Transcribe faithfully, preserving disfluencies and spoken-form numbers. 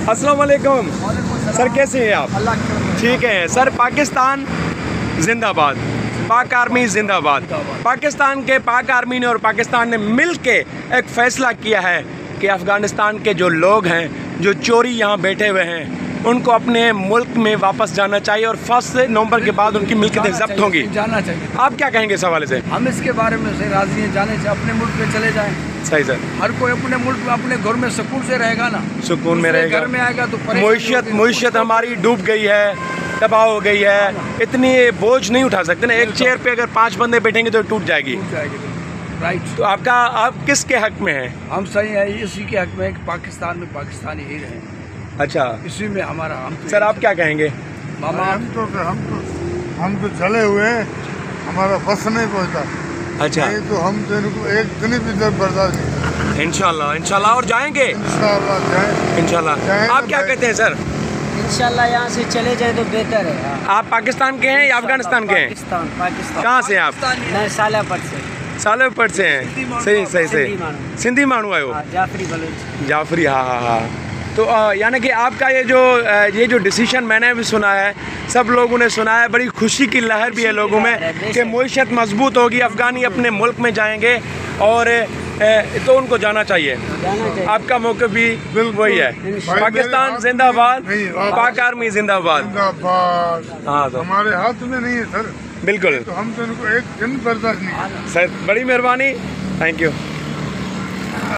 अस्सलाम वालेकुम सर, कैसे हैं आप? ठीक है सर। पाकिस्तान जिंदाबाद, पाक आर्मी जिंदाबाद। पाकिस्तान के पाक आर्मी ने और पाकिस्तान ने मिल के एक फ़ैसला किया है कि अफ़गानिस्तान के जो लोग हैं, जो चोरी यहाँ बैठे हुए हैं, उनको अपने मुल्क में वापस जाना चाहिए और फर्स्ट नवंबर के बाद उनकी मिल्कियतें जब्त होंगी। जाना चाहिए। आप क्या कहेंगे इस हवाले से? हम इसके बारे में से राजी हैं, जाने से अपने मुल्क में चले जाएं। सही सर। हर कोई अपने मुल्क में अपने घर में सुकून से रहेगा ना, सुकून में रहेगा। घर में आएगा तो मुईशत मुईशत हमारी डूब गई है, तबाह हो गई है, इतनी बोझ नहीं उठा सकते ना। एक चेयर पे अगर पांच बंदे बैठेंगे तो टूट जाएगी। राइट। तो आपका आप किसके हक में हैं? हम सही है, इसी के हक में कि पाकिस्तान में पाकिस्तानी ही रहे। अच्छा, इसी में हमारा हम तो सर आप क्या कहेंगे? मामा हम तो हम तो हम तो चले हुए हैं, हमारा बस नहीं पहुंचा। अच्छा, नहीं तो हम तो इनको एक दिन भी इधर बर्दाश्त नहीं। इंशाल्लाह इंशाल्लाह और जाएंगे इंशाल्लाह जाएं। इंशाल्लाह। जाएं आप ना क्या भाई। कहते हैं सर? इंशाल्लाह यहाँ से चले जाए तो बेहतर है। आप पाकिस्तान के हैं या अफगानिस्तान के हैं? पाकिस्तान पाकिस्तान। कहाँ से हैं आप? मैं सालापट से। सालेपट से हैं। सही सही सिंधी सही। मानू। सिंधी मानू आयो। हाँ, जाफरी बलोच। जाफरी, हाँ हाँ हाँ। तो अ, यानी कि आपका ये जो अ, ये जो डिसीजन मैंने भी सुना है, सब लोगों ने सुना है, बड़ी खुशी की लहर भी है लोगों में कि मुईशत मजबूत होगी, अफ़गानी अपने मुल्क में जाएंगे और अ, तो उनको जाना चाहिए। जाना चाहिए। आपका मौक़िफ़ भी बिल्कुल वही है। भाई, पाकिस्तान मेरे जिंदाबाद, हाथ में नहीं, आप- पाक आर्मी जिंदाबाद। जिंदाबाद। हाँ सर, हमारे हाथ में नहीं है सर, बिल्कुल तो हम तो इनको एक दिन बर्दाश्त नहीं। सर। बड़ी मेहरबानी, थैंक यू।